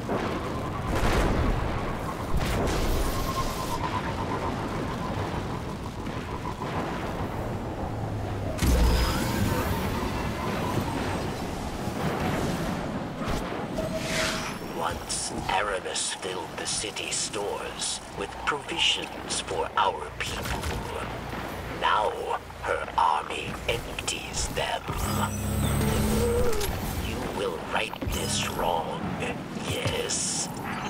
Once, Aramis filled the city stores with provisions for our people. Now, her army empties them. You will right this wrong, yes?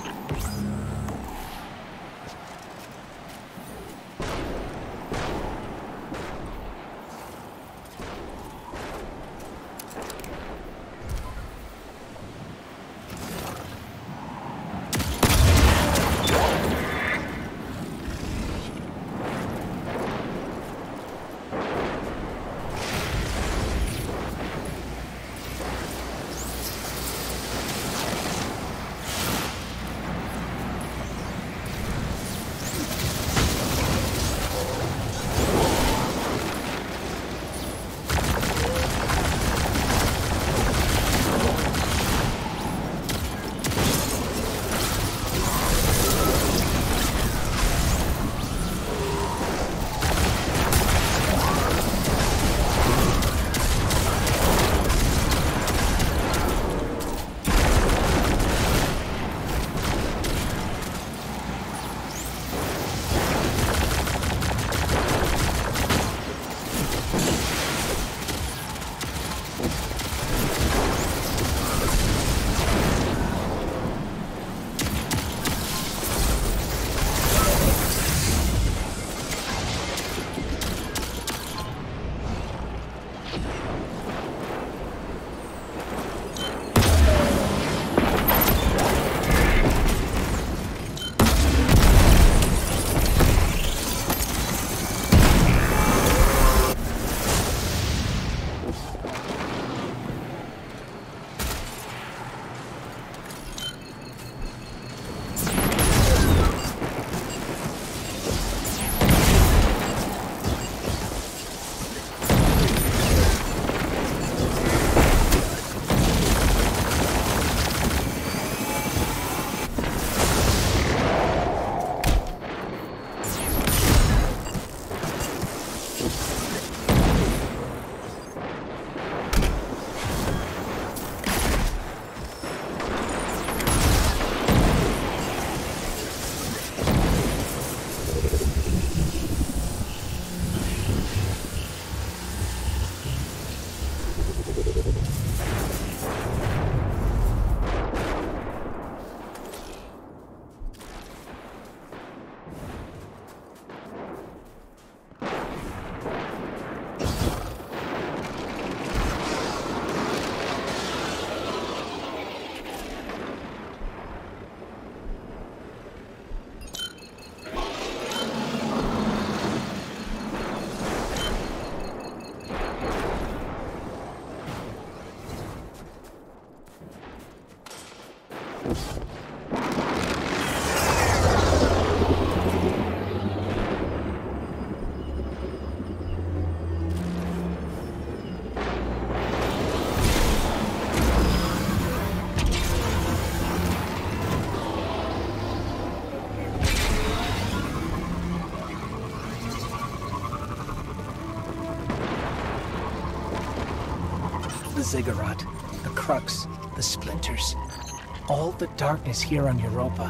The ziggurat, the crux, the splinters, all the darkness here on Europa.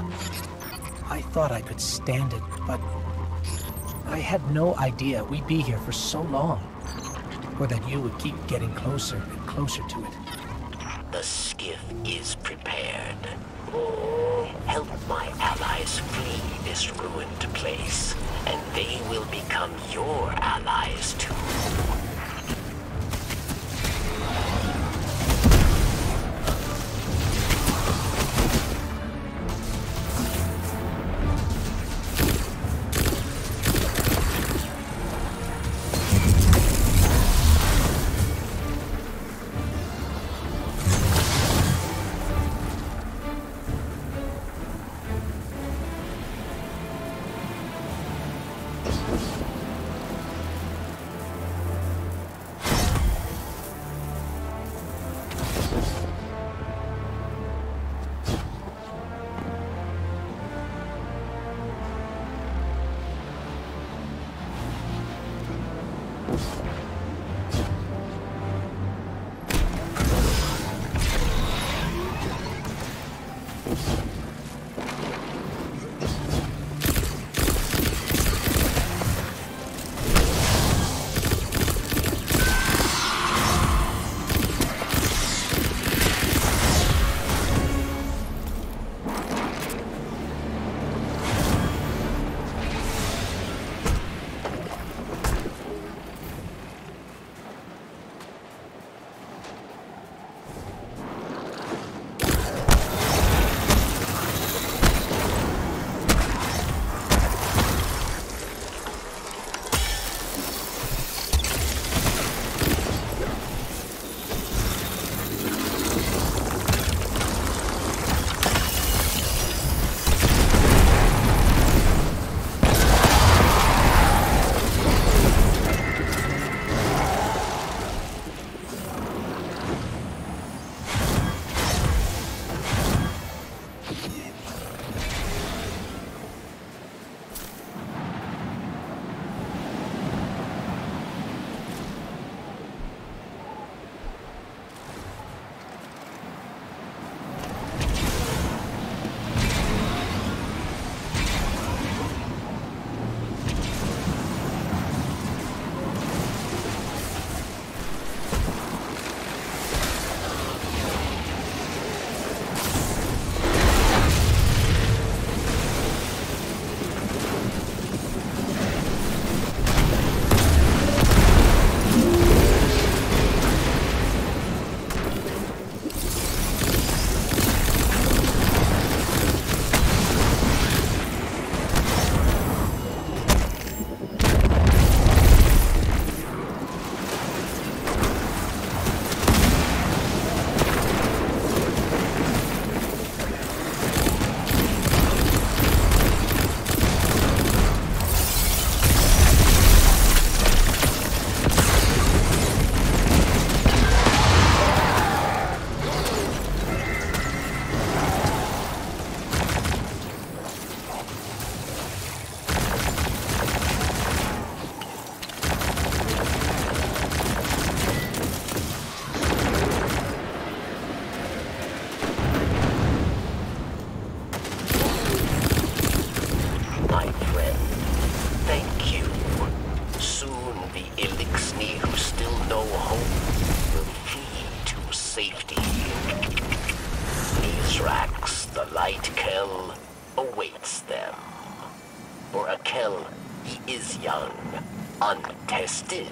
I thought I could stand it, but I had no idea we'd be here for so long, or that you would keep getting closer and closer to it. The skiff is prepared. Help my allies flee this ruined place, and they will become your allies too. Kell awaits them. For a Kell, he is young, untested.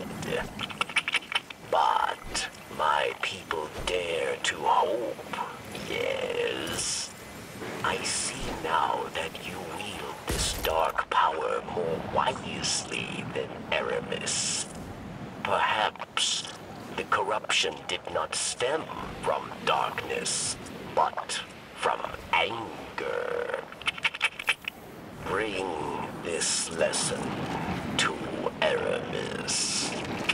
But my people dare to hope, yes. I see now that you wield this dark power more wisely than Aramis. Perhaps the corruption did not stem from darkness, but from anger. Bring this lesson to Aramis.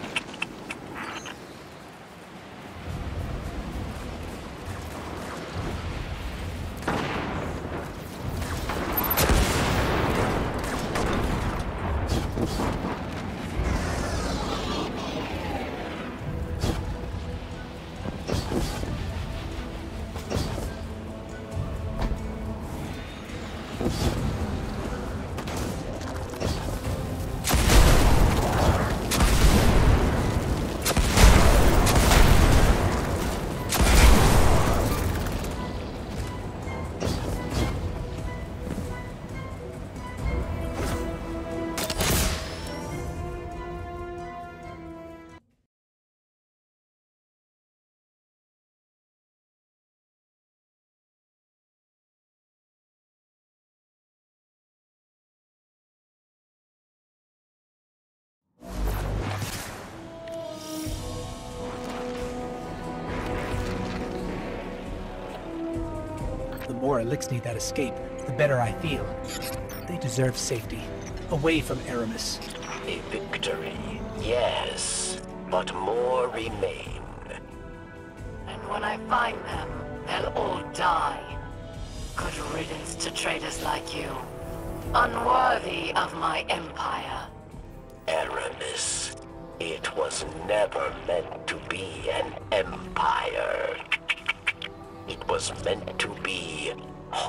The more Elixni that escape, the better I feel. They deserve safety, away from Aramis. A victory, yes, but more remain. And when I find them, they'll all die. Good riddance to traitors like you. Unworthy of my empire. Aramis, it was never meant to be an empire. It was meant to be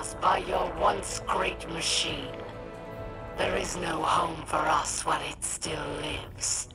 us by your once great machine. There is no home for us while it still lives.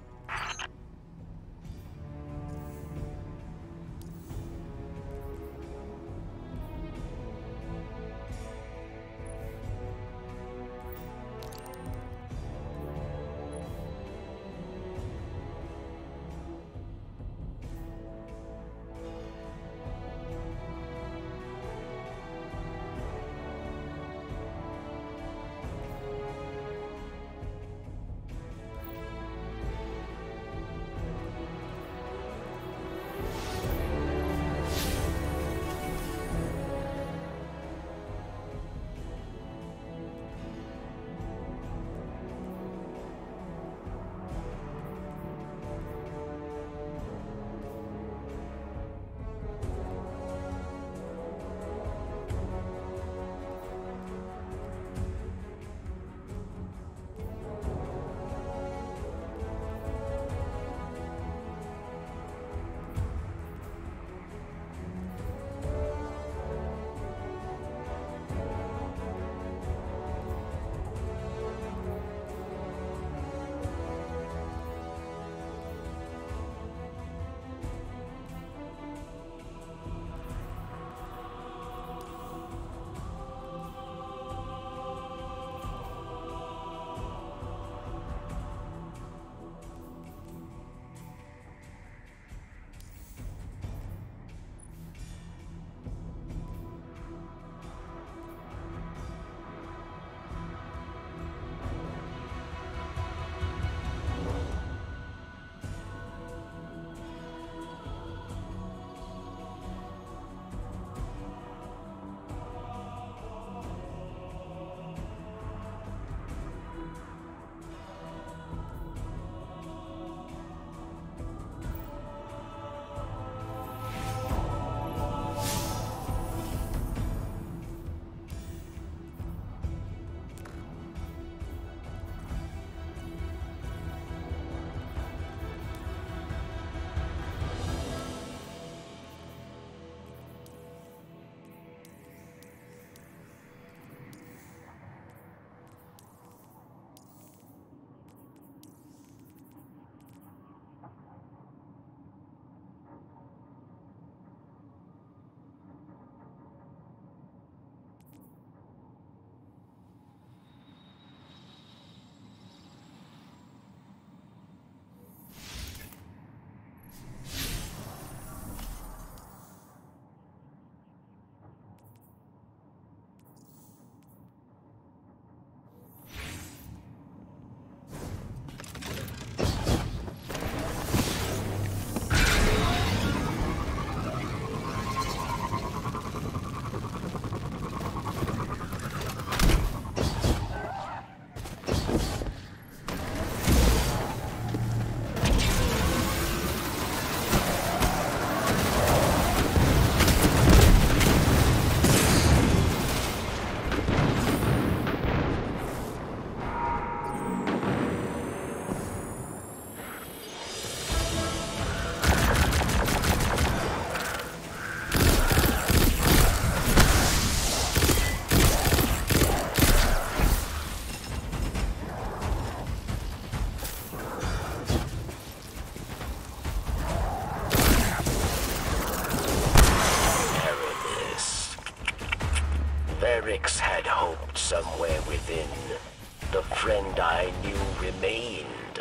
Ferrix had hoped somewhere within. The friend I knew remained.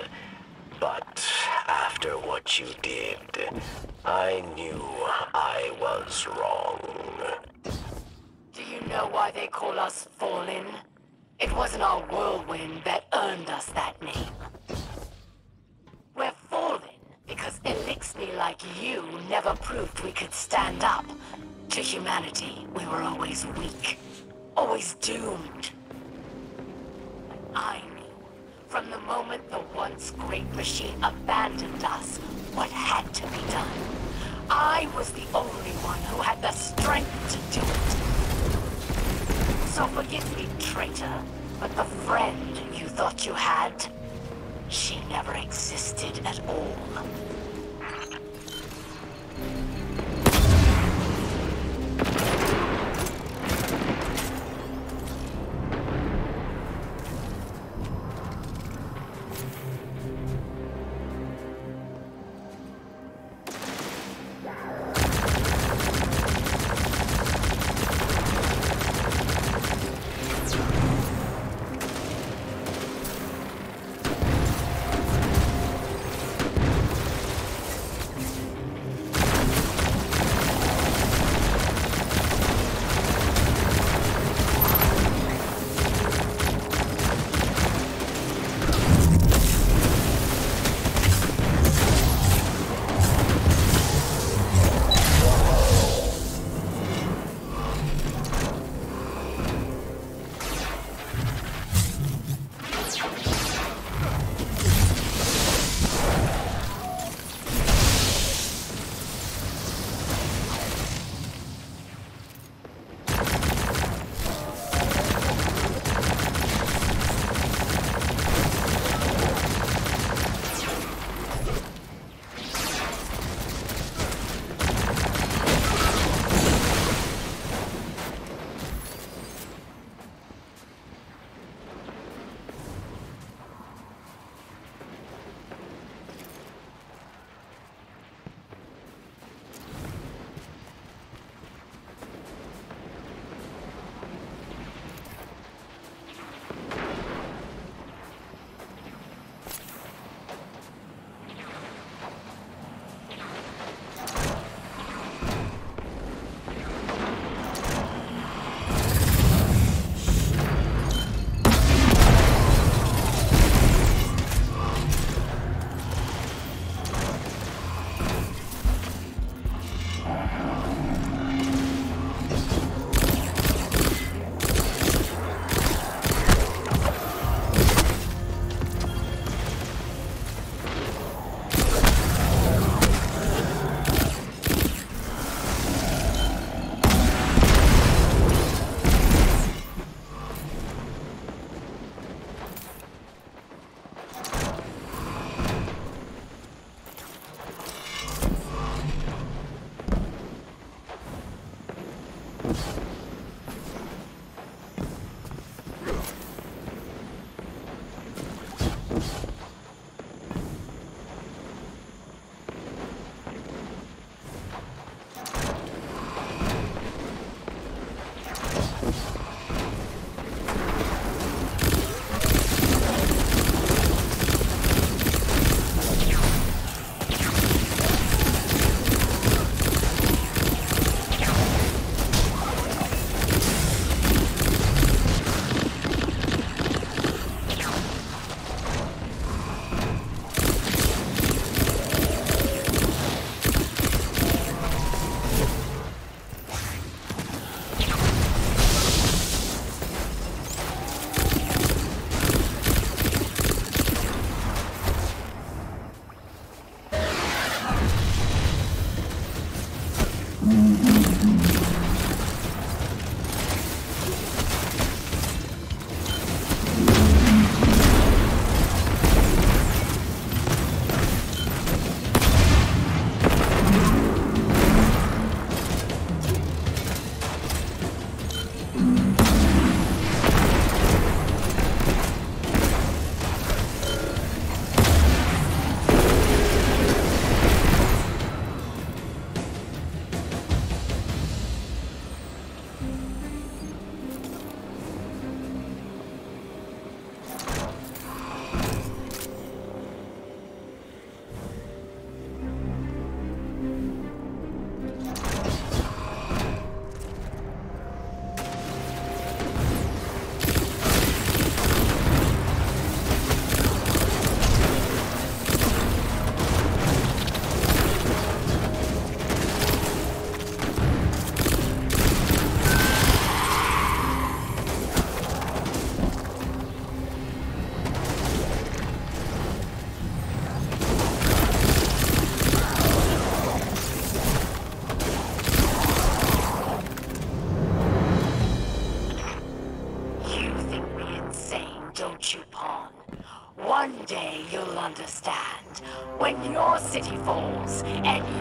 But after what you did, I knew I was wrong. Do you know why they call us Fallen? It wasn't our whirlwind that earned us that name. We're Fallen because Elixir like you never proved we could stand up. To humanity, we were always weak. Always doomed. I knew, from the moment the once great machine abandoned us, what had to be done. I was the only one who had the strength to do it. So forgive me, traitor, but the friend you thought you had, she never existed at all.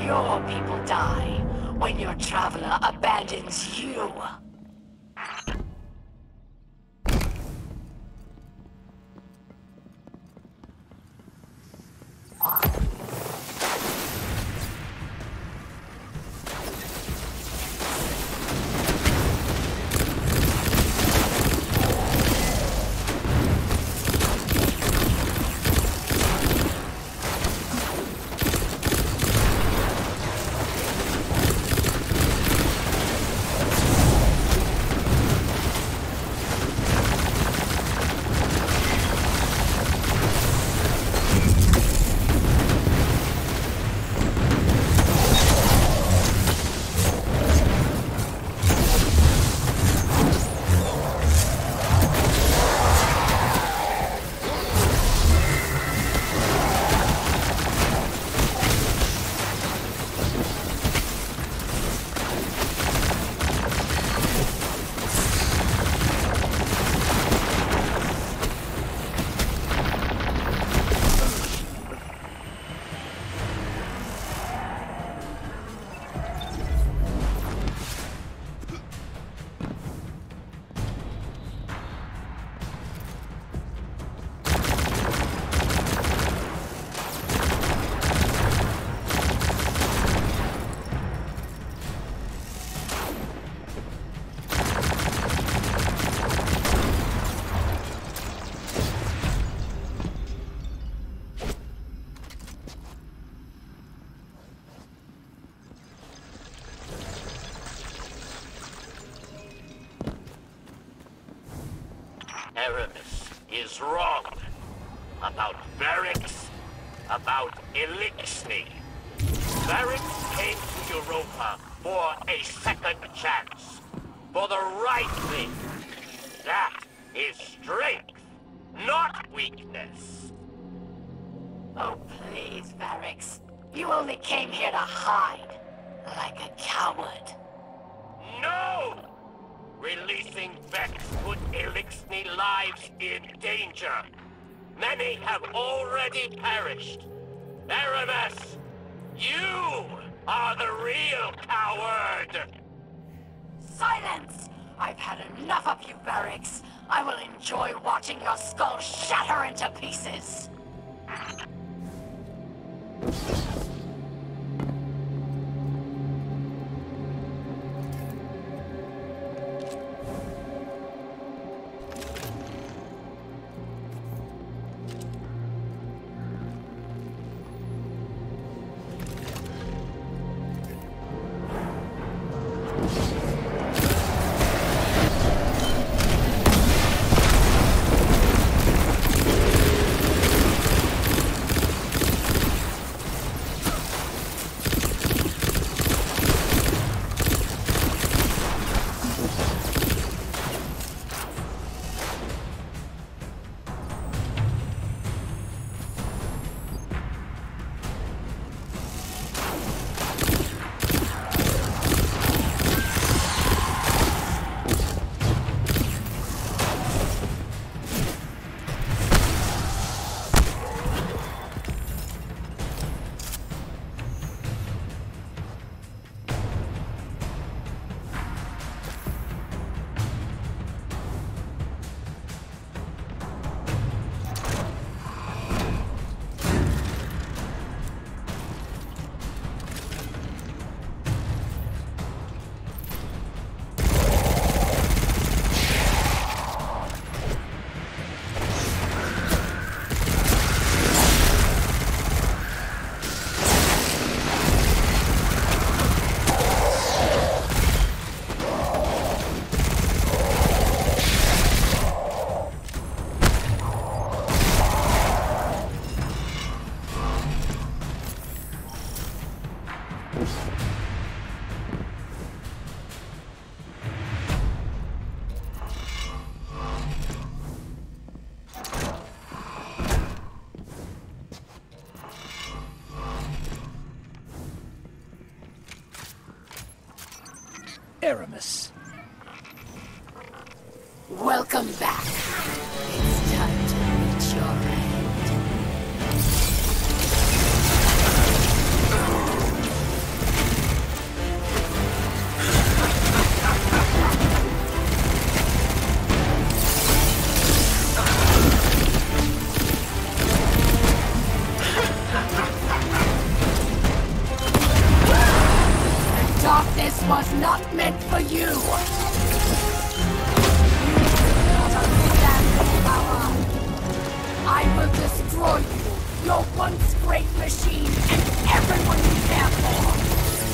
your people die when your traveler abandons you. Aramis is wrong about Variks, about Eliksni. Variks came to Europa for a second chance, for the right thing. That is strength, not weakness. Oh, please, Variks. You only came here to hide, like a coward. No! Releasing Vex put Eliksni lives in danger. Many have already perished. Aramis, you are the real coward! Silence! I've had enough of you, Variks. I will enjoy watching your skull shatter into pieces. Aramis. Welcome back. It's time to reach your end. This was not meant for you! You do not understand the power! I will destroy you, your once great machine, and everyone you care for!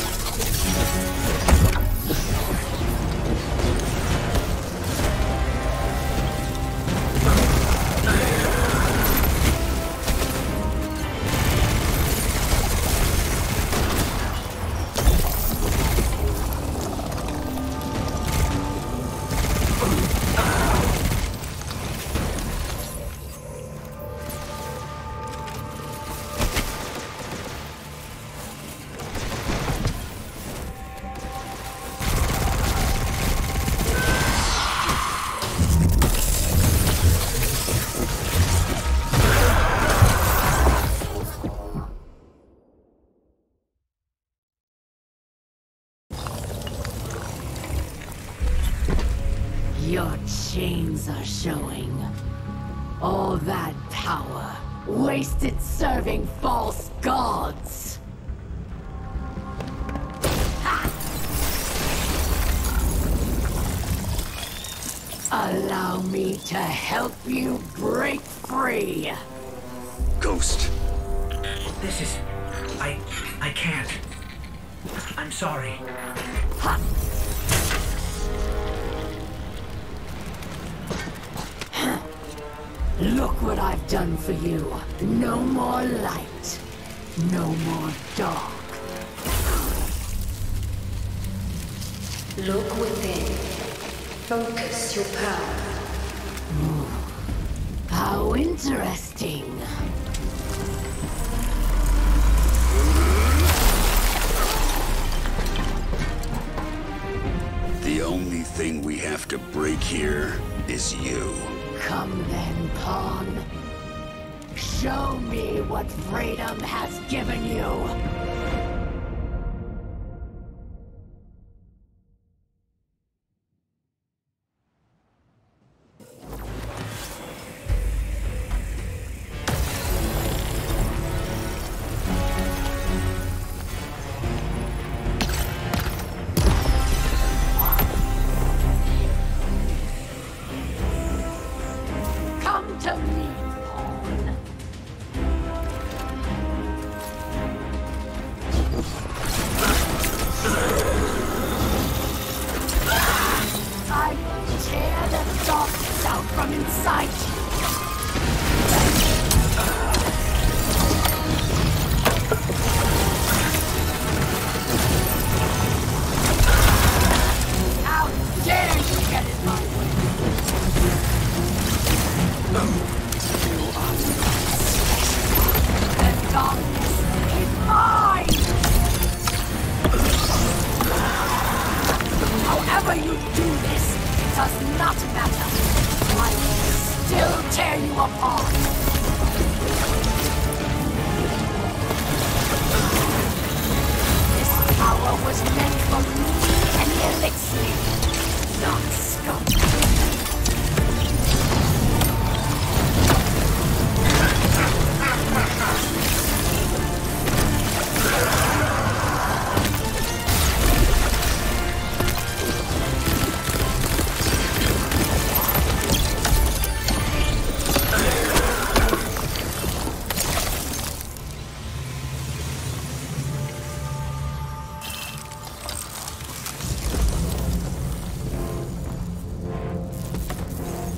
Your chains are showing. All that power, wasted serving false gods. Ha! Allow me to help you break free. Ghost. This is... I can't. I'm sorry. Ha! Look what I've done for you. No more light. No more dark. Look within. Focus your power. How interesting. The only thing we have to break here is you. Come then, Pawn. Show me what freedom has given you. Come to me, Pawn. I will tear the darkness out from inside you. How dare you get in my way? The darkness is mine! However you do this, it does not matter. I will still tear you apart. This power was meant for me and the elixir, not scum.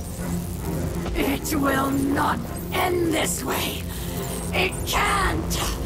It will not end this way. It can't.